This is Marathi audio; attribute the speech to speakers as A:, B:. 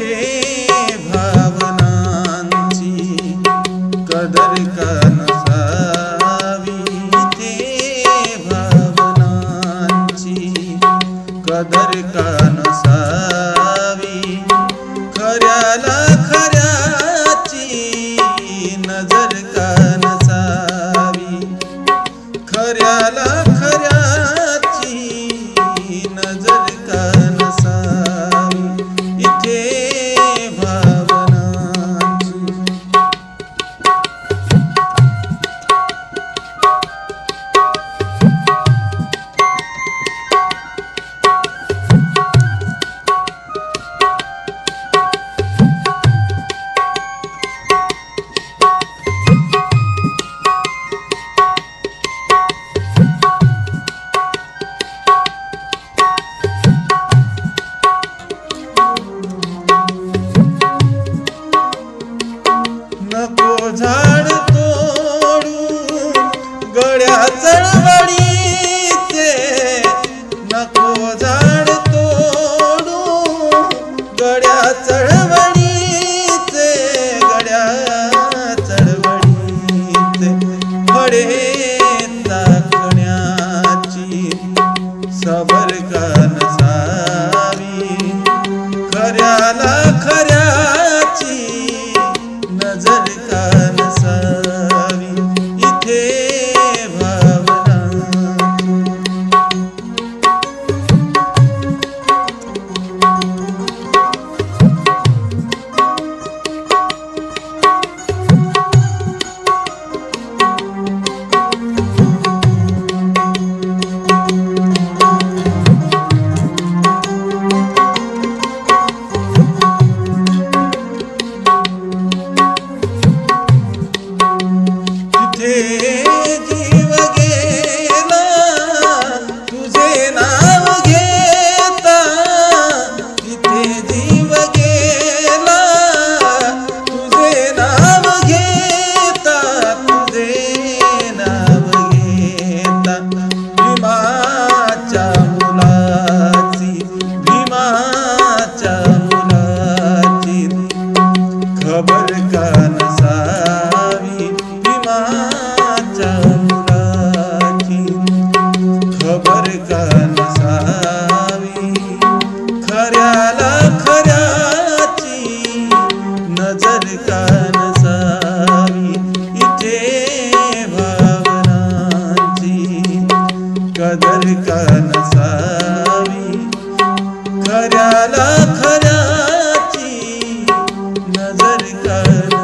A: इथे भावनांची कदर का नसावी, इथे भावनांची कदर का नसावी, खऱ्याला खऱ्याची नजर का नसावी, खऱ्याला खऱ्याची नजर का नसावी, इथे भावनांची। नको झाड तोडू गळ्या चळवळीचे, नको झाड तोडू गळ्या चळवळीचे, गळ्या चळवळीचे फळे टाकण्याची सबर का नसावी, खऱ्याला खऱ्याची नजर का नसावी, इथे भावनांची। जीव गेला तुझे नाव घेता, तिथे जीव गेला तुझे नाव घेता, तुझे नाव घेता, भीमाच्या मुलाची, भीमाच्या मुलाची खबर का नसावी, भीमाच्या मुलाची खबर का नसावी, खऱ्याला खऱ्याची नजर का नसावी, इथे भावनांची कदर का नसावी, खऱ्याला खऱ्याची नजर का